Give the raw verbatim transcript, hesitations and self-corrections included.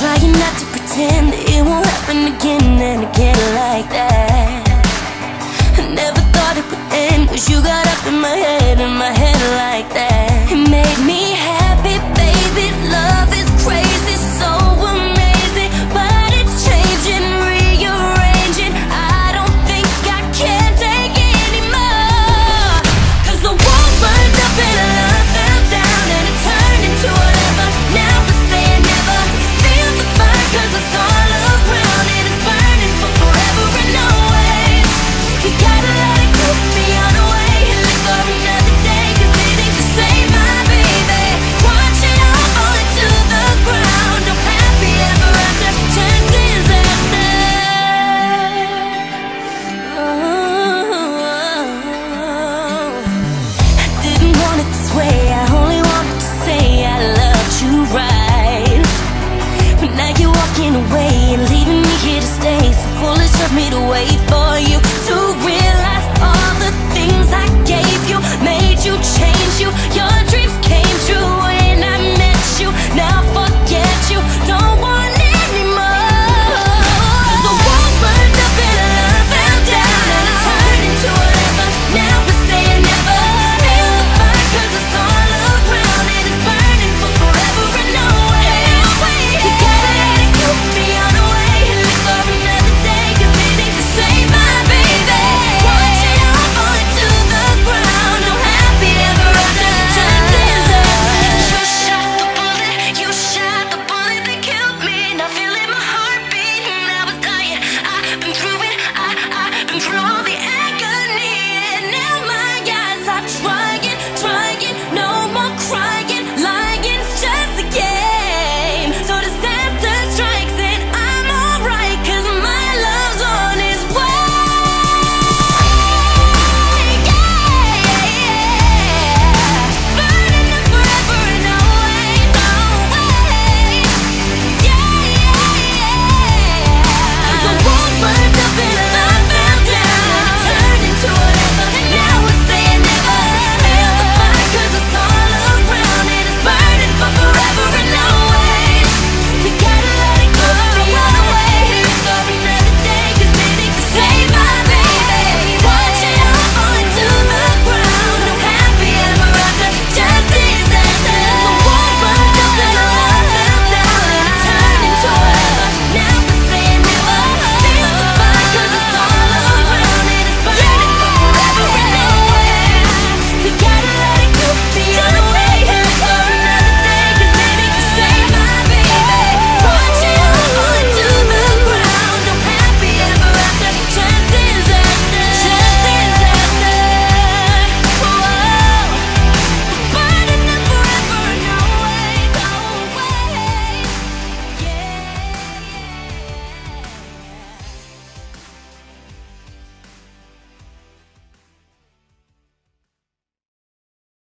trying not to pretend that it won't happen again and again like that. I never thought it would end, cause you got up in my head, in my head like that. It made me happy, baby, love is crazy, so amazing, but it's changing, rearranging. I don't think I can take it anymore, cause the walls burned up and our love fell down, and it turned into whatever. Now we're saying never. Feel the fire cause it's all around, and it's burning for forever and always. You gotta let it go beyond the way and live for another day, cause it ain't the same, my baby. Watch it all falling to the ground. I'm happy ever after, just disaster. Oh, I didn't want it this way, I only wanted to say I loved you right. But now you're walking away and leaving me here to stay, so foolish of me to wait for